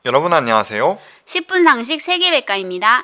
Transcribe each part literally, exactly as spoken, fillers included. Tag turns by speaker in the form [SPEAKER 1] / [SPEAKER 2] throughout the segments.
[SPEAKER 1] 여러분 안녕하세요.
[SPEAKER 2] 십 분 상식 세계백과입니다.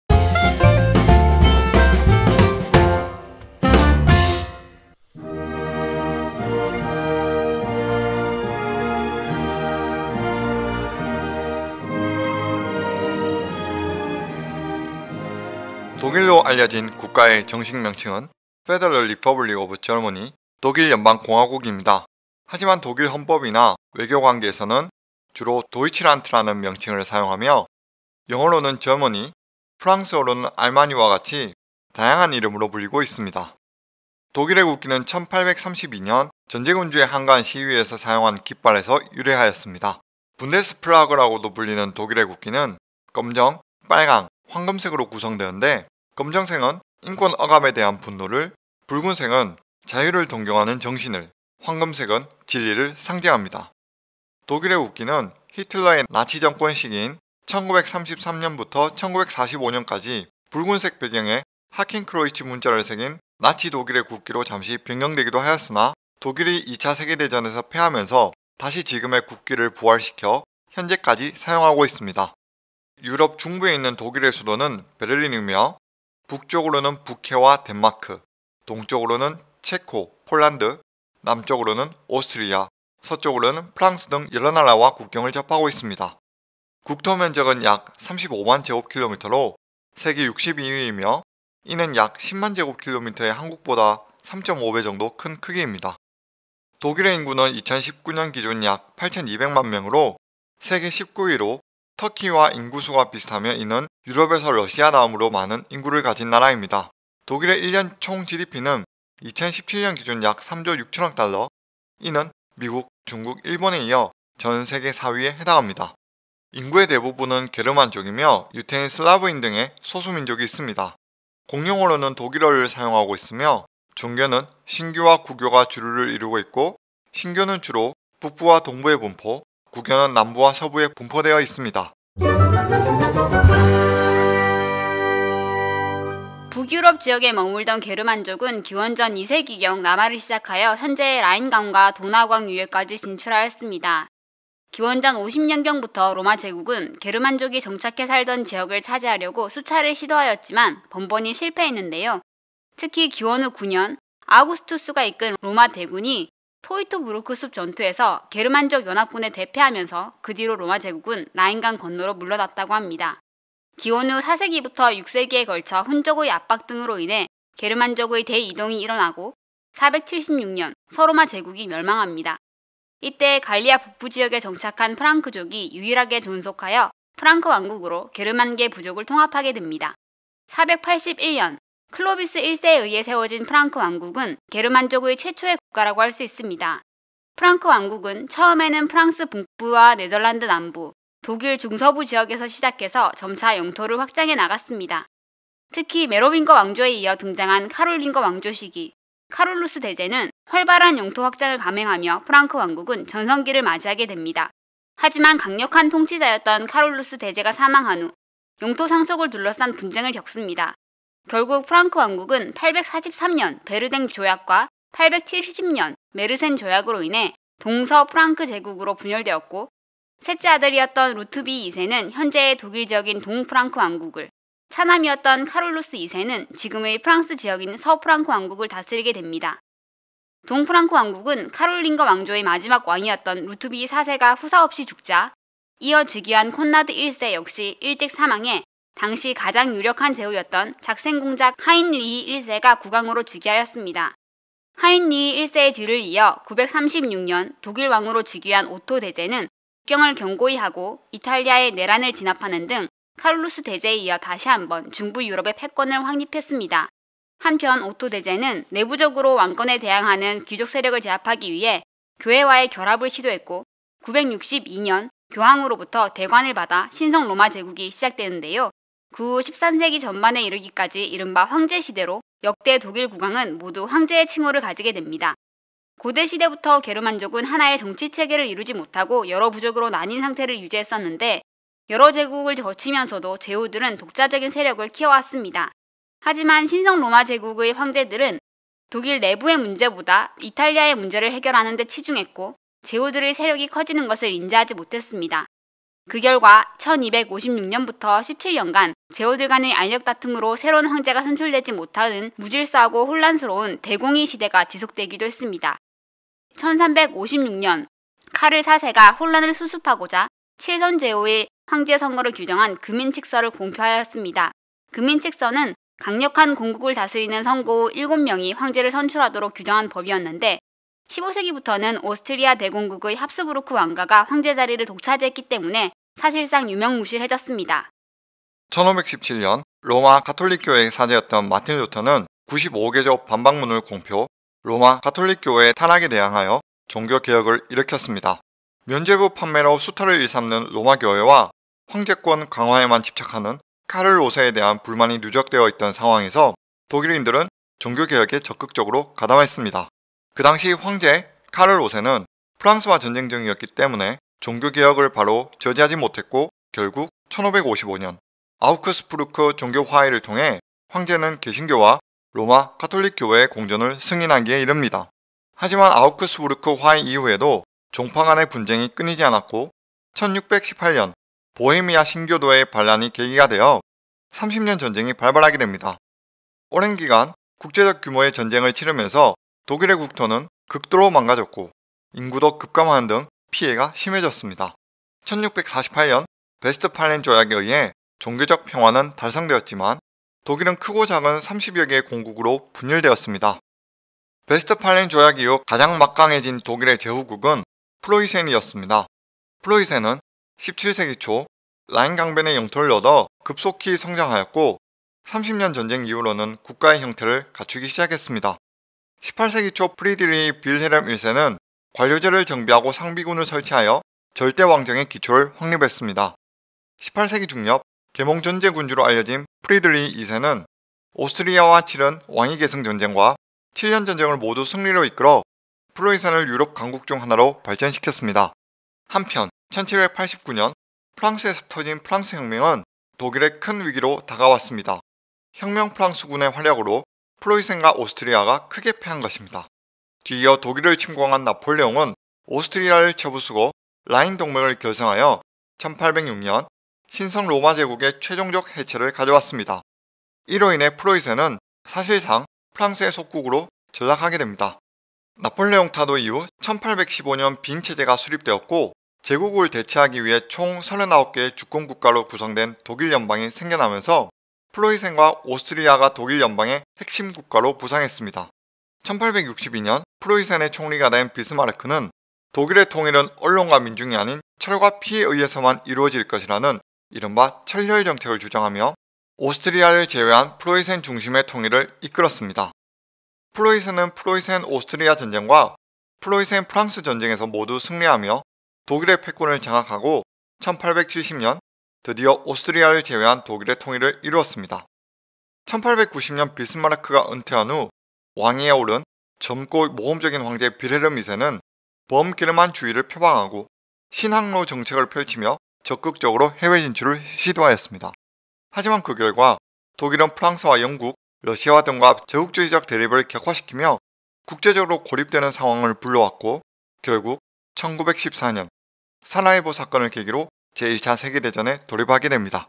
[SPEAKER 1] 독일로 알려진 국가의 정식 명칭은 Federal Republic of Germany, 독일 연방공화국입니다. 하지만 독일 헌법이나 외교관계에서는 주로 도이치란트라는 명칭을 사용하며 영어로는 Germany, 프랑스어로는 알마니와 같이 다양한 이름으로 불리고 있습니다. 독일의 국기는 천팔백삼십이 년 전제군주의 한가한 시위에서 사용한 깃발에서 유래하였습니다. 분데스플라그라고도 불리는 독일의 국기는 검정, 빨강, 황금색으로 구성되는데 검정색은 인권 억압에 대한 분노를, 붉은색은 자유를 존경하는 정신을, 황금색은 진리를 상징합니다. 독일의 국기는 히틀러의 나치 정권 시기인 천구백삼십삼 년부터 천구백사십오 년까지 붉은색 배경에 하켄크로이츠 문자를 새긴 나치 독일의 국기로 잠시 변경되기도 하였으나 독일이 이 차 세계대전에서 패하면서 다시 지금의 국기를 부활시켜 현재까지 사용하고 있습니다. 유럽 중부에 있는 독일의 수도는 베를린이며 북쪽으로는 북해와 덴마크, 동쪽으로는 체코, 폴란드, 남쪽으로는 오스트리아, 서쪽으로는 프랑스 등 여러 나라와 국경을 접하고 있습니다. 국토 면적은 약 삼십오만 제곱킬로미터로 세계 육십이 위이며 이는 약 십만 제곱킬로미터의 한국보다 삼 점 오 배 정도 큰 크기입니다. 독일의 인구는 이천십구 년 기준 약 팔천이백만 명으로 세계 십구 위로 터키와 인구수가 비슷하며 이는 유럽에서 러시아 다음으로 많은 인구를 가진 나라입니다. 독일의 일 년 총 지디피는 이천십칠 년 기준 약 삼조 육천억 달러, 이는 미국, 중국, 일본에 이어 전 세계 사 위에 해당합니다. 인구의 대부분은 게르만족이며 유태인 슬라브인 등의 소수민족이 있습니다. 공용어로는 독일어를 사용하고 있으며 종교는 신교와 구교가 주류를 이루고 있고 신교는 주로 북부와 동부에 분포, 구교는 남부와 서부에 분포되어 있습니다.
[SPEAKER 2] 북유럽 지역에 머물던 게르만족은 기원전 이 세기경 남하를 시작하여 현재 라인강과 도나우강 유역까지 진출하였습니다. 기원전 오십 년경부터 로마 제국은 게르만족이 정착해 살던 지역을 차지하려고 수차례 시도하였지만 번번이 실패했는데요. 특히 기원 후 구 년 아우구스투스가 이끈 로마 대군이 토이토브루크 숲 전투에서 게르만족 연합군에 대패하면서 그 뒤로 로마 제국은 라인강 건너로 물러났다고 합니다. 기원 후 사 세기부터 육 세기에 걸쳐 훈족의 압박 등으로 인해 게르만족의 대이동이 일어나고 사백칠십육 년 서로마 제국이 멸망합니다. 이때 갈리아 북부 지역에 정착한 프랑크족이 유일하게 존속하여 프랑크 왕국으로 게르만계 부족을 통합하게 됩니다. 사백팔십일 년 클로비스 일 세에 의해 세워진 프랑크 왕국은 게르만족의 최초의 국가라고 할 수 있습니다. 프랑크 왕국은 처음에는 프랑스 북부와 네덜란드 남부, 독일 중서부 지역에서 시작해서 점차 영토를 확장해 나갔습니다. 특히 메로빙거 왕조에 이어 등장한 카롤링거 왕조 시기, 카롤루스 대제는 활발한 영토 확장을 감행하며 프랑크 왕국은 전성기를 맞이하게 됩니다. 하지만 강력한 통치자였던 카롤루스 대제가 사망한 후 영토 상속을 둘러싼 분쟁을 겪습니다. 결국 프랑크 왕국은 팔백사십삼 년 베르댕 조약과 팔백칠십 년 메르센 조약으로 인해 동서 프랑크 제국으로 분열되었고 셋째 아들이었던 루트비 이 세는 현재의 독일 지역인 동프랑크 왕국을, 차남이었던 카롤루스 이 세는 지금의 프랑스 지역인 서프랑크 왕국을 다스리게 됩니다. 동프랑크 왕국은 카롤링거 왕조의 마지막 왕이었던 루트비 사 세가 후사 없이 죽자 이어 즉위한 콘라드 일 세 역시 일찍 사망해 당시 가장 유력한 제후였던 작센공작 하인리히 일 세가 국왕으로 즉위하였습니다. 하인리히 일 세의 뒤를 이어 구백삼십육 년 독일 왕으로 즉위한 오토 대제는 국경을 견고히 하고 이탈리아의 내란을 진압하는 등 카롤루스 대제에 이어 다시 한번 중부 유럽의 패권을 확립했습니다. 한편 오토 대제는 내부적으로 왕권에 대항하는 귀족 세력을 제압하기 위해 교회와의 결합을 시도했고 구백육십이 년 교황으로부터 대관을 받아 신성 로마 제국이 시작되는데요. 그 후 십삼 세기 전반에 이르기까지 이른바 황제시대로 역대 독일 국왕은 모두 황제의 칭호를 가지게 됩니다. 고대 시대부터 게르만족은 하나의 정치체계를 이루지 못하고 여러 부족으로 나뉜 상태를 유지했었는데 여러 제국을 거치면서도 제후들은 독자적인 세력을 키워왔습니다. 하지만 신성 로마 제국의 황제들은 독일 내부의 문제보다 이탈리아의 문제를 해결하는 데 치중했고 제후들의 세력이 커지는 것을 인지하지 못했습니다. 그 결과 천이백오십육 년부터 십칠 년간 제후들 간의 알력 다툼으로 새로운 황제가 선출되지 못하는 무질서하고 혼란스러운 대공의 시대가 지속되기도 했습니다. 천삼백오십육 년 카를 사 세가 혼란을 수습하고자 칠선 제후의 황제 선거를 규정한 금인칙서를 공표하였습니다. 금인칙서는 강력한 공국을 다스리는 선고 후 일곱 명이 황제를 선출하도록 규정한 법이었는데 십오 세기부터는 오스트리아 대공국의 합스부르크 왕가가 황제 자리를 독차지했기 때문에 사실상 유명무실해졌습니다.
[SPEAKER 1] 천오백십칠 년 로마 가톨릭교회의 사제였던 마틴 루터는 구십오 개조 반박문을 공표, 로마 가톨릭교회의 탄압에 대항하여 종교개혁을 일으켰습니다. 면죄부 판매로 수탈을 일삼는 로마 교회와 황제권 강화에만 집착하는 카를 오 세에 대한 불만이 누적되어 있던 상황에서 독일인들은 종교개혁에 적극적으로 가담했습니다. 그 당시 황제 카를 오 세는 프랑스와 전쟁 중이었기 때문에 종교개혁을 바로 저지하지 못했고 결국 천오백오십오 년 아우크스부르크 종교 화해를 통해 황제는 개신교와 로마 가톨릭 교회의 공존을 승인하기에 이릅니다. 하지만 아우크스부르크 화해 이후에도 종파 간의 분쟁이 끊이지 않았고 천육백십팔 년 보헤미아 신교도의 반란이 계기가 되어 삼십 년 전쟁이 발발하게 됩니다. 오랜 기간 국제적 규모의 전쟁을 치르면서 독일의 국토는 극도로 망가졌고 인구도 급감하는 등 피해가 심해졌습니다. 천육백사십팔 년 베스트팔렌 조약에 의해 종교적 평화는 달성되었지만 독일은 크고 작은 삼십여 개의 공국으로 분열되었습니다. 베스트팔렌 조약 이후 가장 막강해진 독일의 제후국은 프로이센이었습니다. 프로이센은 십칠 세기 초 라인 강변의 영토를 얻어 급속히 성장하였고 삼십 년 전쟁 이후로는 국가의 형태를 갖추기 시작했습니다. 십팔 세기 초 프리드리히 빌헬름 일 세는 관료제를 정비하고 상비군을 설치하여 절대 왕정의 기초를 확립했습니다. 십팔 세기 중엽 계몽 전제군주로 알려진 프리드리히 이 세는 오스트리아와 치른 왕위 계승 전쟁과 칠 년 전쟁을 모두 승리로 이끌어 프로이센을 유럽 강국 중 하나로 발전시켰습니다. 한편 천칠백팔십구 년 프랑스에서 터진 프랑스 혁명은 독일의 큰 위기로 다가왔습니다. 혁명 프랑스군의 활약으로 프로이센과 오스트리아가 크게 패한 것입니다. 뒤이어 독일을 침공한 나폴레옹은 오스트리아를 쳐부수고 라인 동맹을 결성하여 천팔백육 년 신성 로마 제국의 최종적 해체를 가져왔습니다. 이로 인해 프로이센은 사실상 프랑스의 속국으로 전락하게 됩니다. 나폴레옹 타도 이후 천팔백십오 년 빈 체제가 수립되었고 제국을 대체하기 위해 총 서른아홉 개의 주권 국가로 구성된 독일 연방이 생겨나면서 프로이센과 오스트리아가 독일 연방의 핵심 국가로 부상했습니다. 천팔백육십이 년 프로이센의 총리가 된 비스마르크는 독일의 통일은 언론과 민중이 아닌 철과 피에 의해서만 이루어질 것이라는 이른바 철혈 정책을 주장하며 오스트리아를 제외한 프로이센 중심의 통일을 이끌었습니다. 프로이센은 프로이센 오스트리아 전쟁과 프로이센 프랑스 전쟁에서 모두 승리하며 독일의 패권을 장악하고 천팔백칠십 년 드디어 오스트리아를 제외한 독일의 통일을 이루었습니다. 천팔백구십 년 비스마르크가 은퇴한 후 왕위에 오른 젊고 모험적인 황제 빌헬름 이 세는 범게르만주의를 표방하고 신항로 정책을 펼치며 적극적으로 해외 진출을 시도하였습니다. 하지만 그 결과 독일은 프랑스와 영국, 러시아와 등과 제국주의적 대립을 격화시키며 국제적으로 고립되는 상황을 불러왔고 결국 천구백십사 년 사라예보 사건을 계기로 제일 차 세계대전에 돌입하게 됩니다.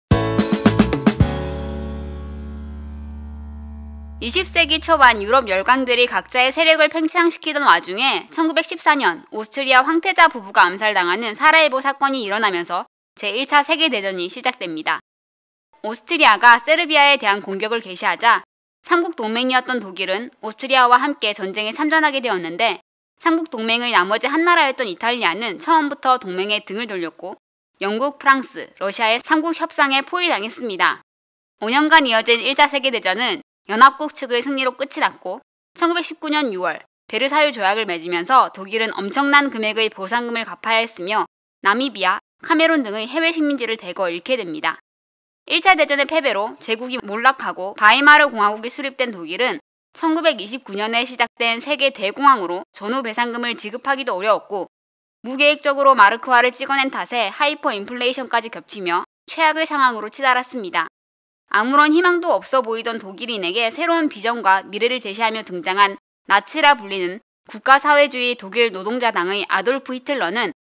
[SPEAKER 2] 이십 세기 초반 유럽 열강들이 각자의 세력을 팽창시키던 와중에 천구백십사 년 오스트리아 황태자 부부가 암살당하는 사라예보 사건이 일어나면서 제일 차 세계대전이 시작됩니다. 오스트리아가 세르비아에 대한 공격을 개시하자 삼국 동맹이었던 독일은 오스트리아와 함께 전쟁에 참전하게 되었는데 삼국 동맹의 나머지 한 나라였던 이탈리아는 처음부터 동맹에 등을 돌렸고 영국, 프랑스, 러시아의 삼국 협상에 포위당했습니다. 오 년간 이어진 일 차 세계대전은 연합국 측의 승리로 끝이 났고 천구백십구 년 유월 베르사유 조약을 맺으면서 독일은 엄청난 금액의 보상금을 갚아야 했으며 나미비아, 카메룬 등의 해외 식민지를 대거 잃게 됩니다. 일 차 대전의 패배로 제국이 몰락하고 바이마르 공화국이 수립된 독일은 천구백이십구 년에 시작된 세계 대공황으로 전후 배상금을 지급하기도 어려웠고 무계획적으로 마르크화를 찍어낸 탓에 하이퍼 인플레이션까지 겹치며 최악의 상황으로 치달았습니다. 아무런 희망도 없어 보이던 독일인에게 새로운 비전과 미래를 제시하며 등장한 나치라 불리는 국가사회주의 독일 노동자당의 아돌프 히틀러는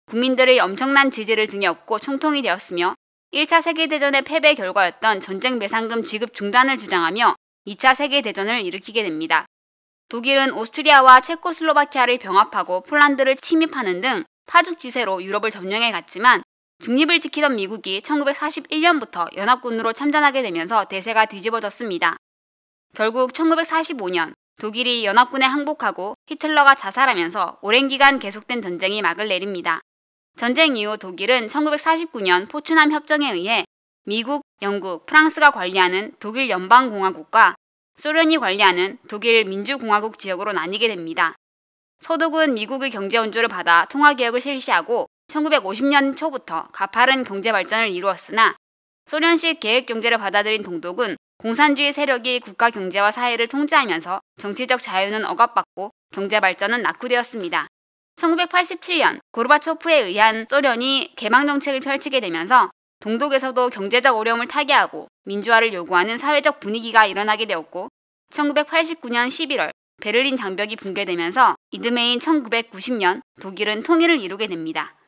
[SPEAKER 2] 국민들의 엄청난 지지를 등에 업고 총통이 되었으며 일 차 세계대전의 패배 결과였던 전쟁 배상금 지급 중단을 주장하며 이 차 세계대전을 일으키게 됩니다. 독일은 오스트리아와 체코슬로바키아를 병합하고 폴란드를 침입하는 등 파죽지세로 유럽을 점령해 갔지만 중립을 지키던 미국이 천구백사십일 년부터 연합군으로 참전하게 되면서 대세가 뒤집어졌습니다. 결국 천구백사십오 년 독일이 연합군에 항복하고 히틀러가 자살하면서 오랜 기간 계속된 전쟁이 막을 내립니다. 전쟁 이후 독일은 천구백사십구 년 포츠남 협정에 의해 미국, 영국, 프랑스가 관리하는 독일 연방공화국과 소련이 관리하는 독일 민주공화국 지역으로 나뉘게 됩니다. 서독은 미국의 경제 원조를 받아 통화개혁을 실시하고 천구백오십 년 초부터 가파른 경제 발전을 이루었으나 소련식 계획 경제를 받아들인 동독은 공산주의 세력이 국가 경제와 사회를 통제하면서 정치적 자유는 억압받고 경제 발전은 낙후되었습니다. 천구백팔십칠 년 고르바초프에 의한 소련이 개방 정책을 펼치게 되면서 동독에서도 경제적 어려움을 타개하고 민주화를 요구하는 사회적 분위기가 일어나게 되었고 천구백팔십구 년 십일월 베를린 장벽이 붕괴되면서 이듬해인 천구백구십 년 독일은 통일을 이루게 됩니다.